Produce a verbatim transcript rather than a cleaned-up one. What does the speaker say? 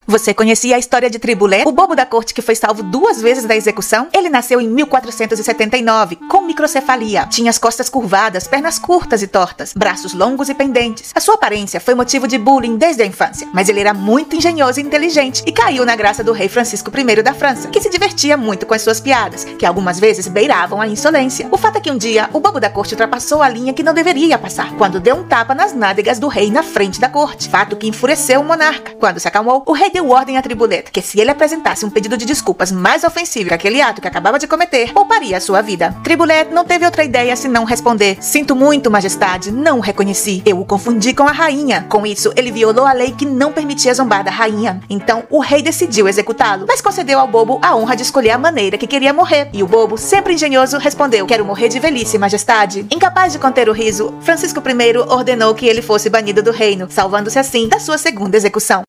Você conhecia a história de Triboulet, o bobo da corte que foi salvo duas vezes da execução? Ele nasceu em mil quatrocentos e setenta e nove, com microcefalia. Tinha as costas curvadas, pernas curtas e tortas, braços longos e pendentes. A sua aparência foi motivo de bullying desde a infância, mas ele era muito engenhoso e inteligente e caiu na graça do rei Francisco I da França, que se divertia muito com as suas piadas, que algumas vezes beiravam a insolência. O fato é que um dia, o bobo da corte ultrapassou a linha que não deveria passar, quando deu um tapa nas nádegas do rei na frente da corte, fato que enfureceu o monarca. Quando se acalmou, o rei deu ordem a Triboulet que se ele apresentasse um pedido de desculpas mais ofensivo que aquele ato que acabava de cometer, pouparia a sua vida. Triboulet não teve outra ideia senão responder: "Sinto muito, majestade, não o reconheci. Eu o confundi com a rainha." Com isso, ele violou a lei que não permitia zombar da rainha. Então, o rei decidiu executá-lo, mas concedeu ao bobo a honra de escolher a maneira que queria morrer. E o bobo, sempre engenhoso, respondeu: "Quero morrer de velhice, majestade." Incapaz de conter o riso, Francisco I ordenou que ele fosse banido do reino, salvando-se assim da sua segunda execução.